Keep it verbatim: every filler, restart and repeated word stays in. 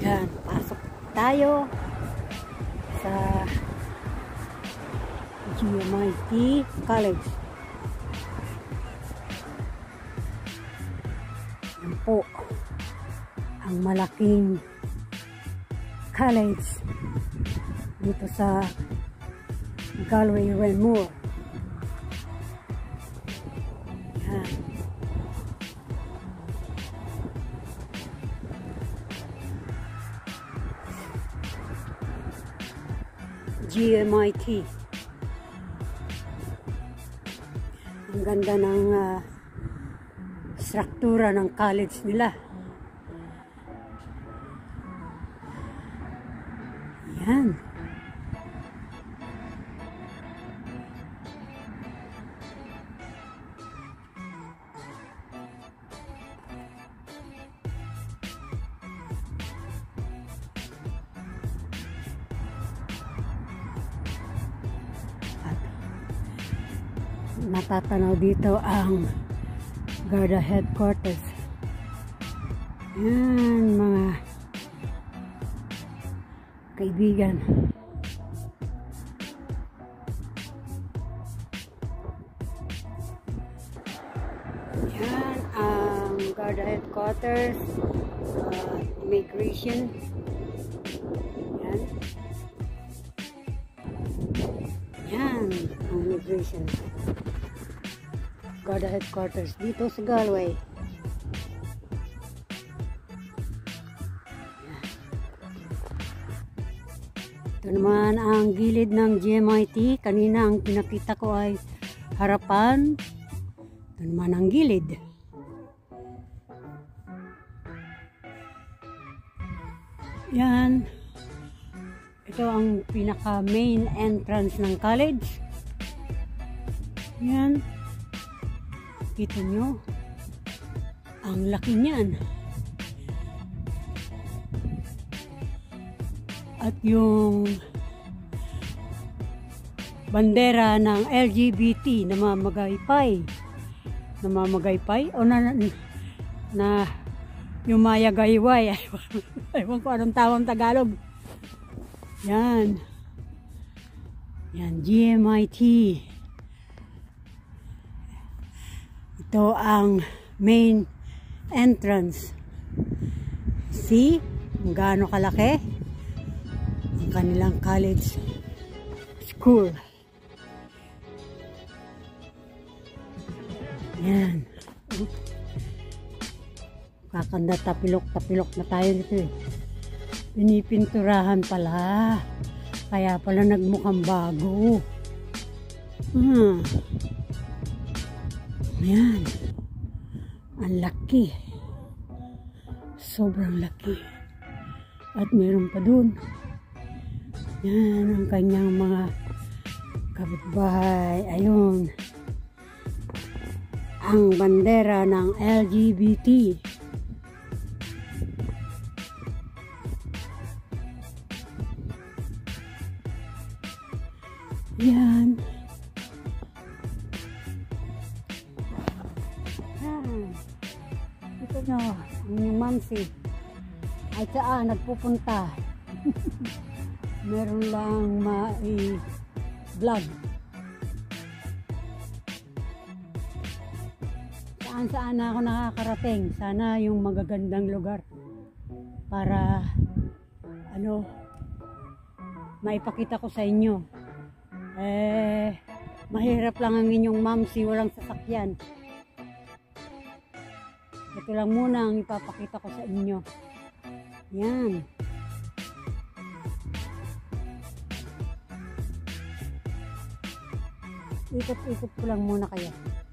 Yan, pasok tayo sa G M I T College. Yan po ang malaking college dito sa Galway Renmore. Yan. G M I T. Ang ganda ng uh, struktura ng college nila. Yan. Natatanaw dito ang Garda headquarters. Yan mga kaibigan. Yan ang Garda headquarters, uh, immigration. Yan. Yan ang immigration. Garda headquarters dito sa Galway. Ito naman ang gilid ng G M I T. Kanina ang pinakita ko ay harapan. Ito naman ang gilid. Yan. Ito ang pinaka main entrance ng college. Yan. Kita nyo, ang laki niyan. At yung bandera ng L G B T na mamagaypay. Na mamagaypay? O na, na yung mayagayway. Ewan ko anong tawang Tagalog. Yan. Yan, G M I T. Ito ang main entrance. See? Kung gaano kalaki ang kanilang college school. Yan. Kakanda tapilok-tapilok na tayo dito eh. Pinipinturahan pala. Kaya pala nagmukhang bago. Hmm. Yan. Ang laki. Sobrang laki. At meron pa dun. Yan ang kanyang mga kapitbahay. Ayun. Ang bandera ng L G B T. Yan. Ito nyo, yung Mamsie ay saan nagpupunta. Meron lang ma-vlog. Saan saan na ako nakakarating. Sana yung magagandang lugar para ano maipakita ko sa inyo. Eh mahirap lang ang inyong Mamsie, walang sasakyan. Ito lang muna ang ipapakita ko sa inyo. Yan. Ikot-ikot ko lang muna kayo.